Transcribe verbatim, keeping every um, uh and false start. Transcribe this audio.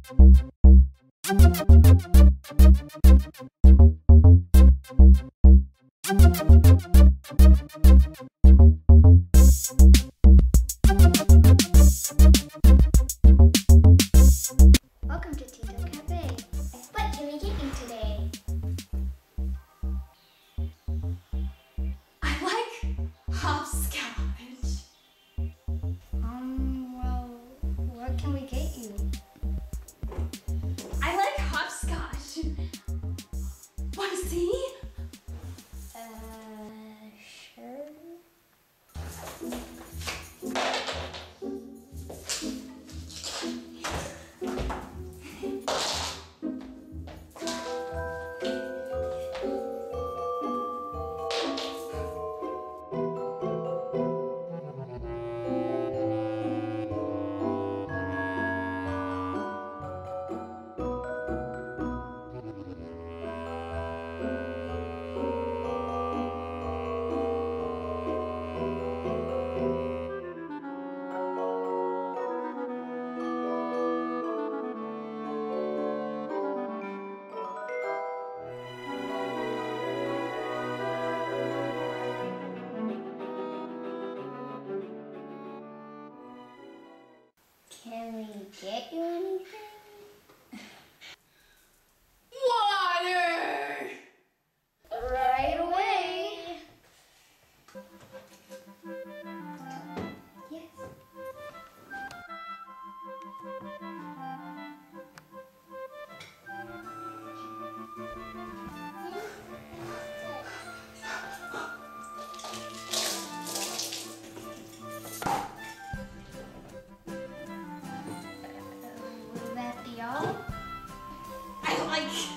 Welcome to Tito Cafe. What can we get you today? I like hopscotch. Um, well, what can we get you? I like hopscotch. Want to see? Uh, sure. Can we get you anything? Water! Right away. Yes. Was that the all? I like